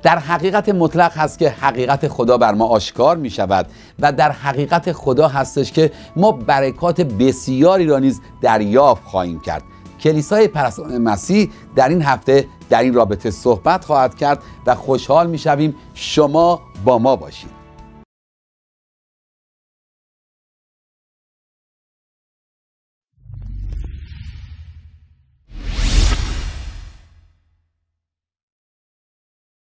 در حقیقت مطلق هست که حقیقت خدا بر ما آشکار می شود و در حقیقت خدا هستش که ما برکات بسیاری را نیز دریافت خواهیم کرد. کلیسای پرستاران مسیح در این هفته در این رابطه صحبت خواهد کرد و خوشحال می شویم شما با ما باشید.